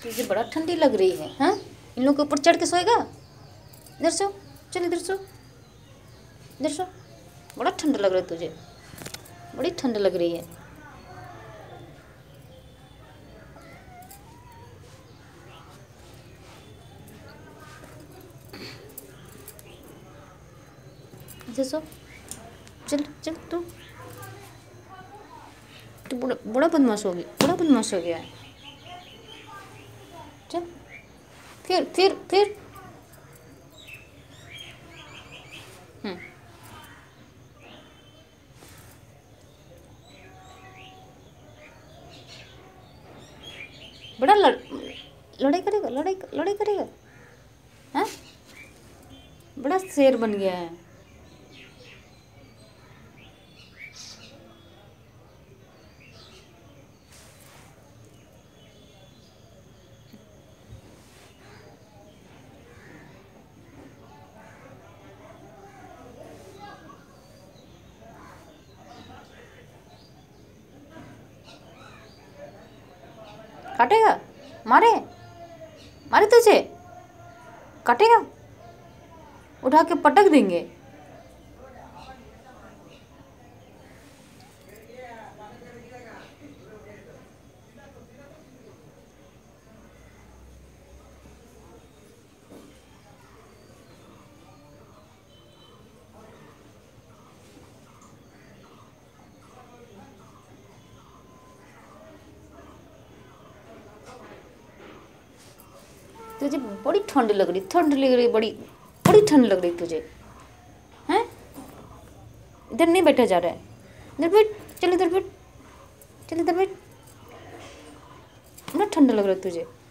तुझे बड़ा ठंडी लग रही है। हाँ, इन लोगों के ऊपर चढ़ के सोएगा। इधर सो, चल इधर सो, इधर सो। बड़ा ठंड लग रहा है तुझे, बड़ी ठंड लग रही है। इधर सो, चल चल तू बड़ा बड़ा बदमाश होगी, बड़ा बदमाश हो गया है। चल फिर बड़ा लड़ाई करेगा, लड़ाई करेगा। हाँ, बड़ा शेर बन गया है। काटेगा, मारे मारे तुझे, काटेगा, उठा के पटक देंगे। तुझे बड़ी ठंड लग रही, बड़ी बड़ी ठंड लग रही तुझे। हैं, इधर नहीं बैठा जा रहा है। इधर बैठ, चल इधर बैठ, चल इधर बैठ। बड़ा ठंड लग रहा है तुझे।